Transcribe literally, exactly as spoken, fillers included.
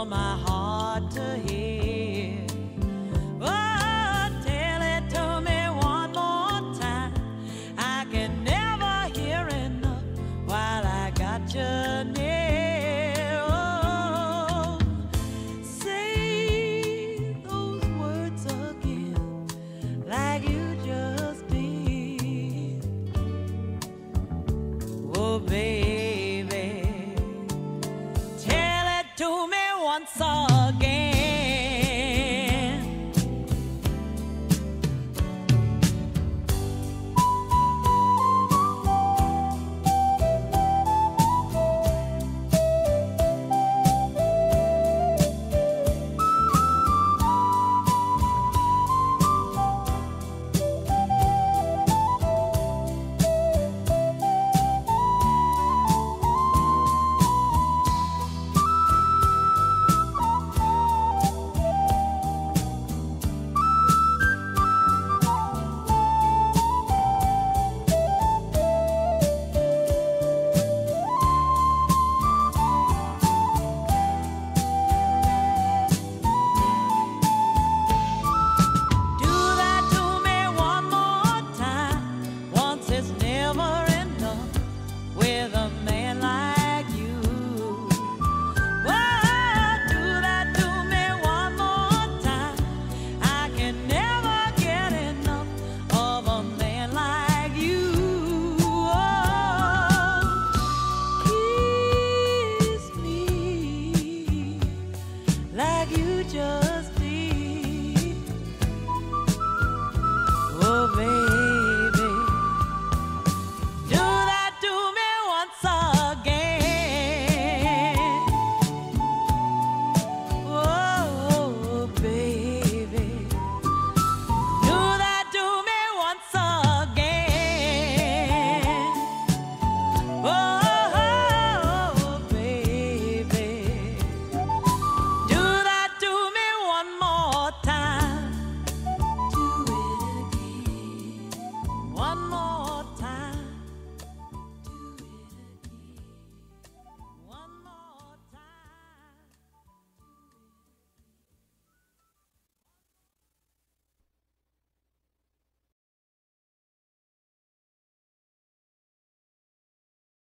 for my heart to hear. Oh, tell it to me one more time. I can never hear enough while I got you near. Oh, say those words again like you just did. Oh, baby, tell it to me once again.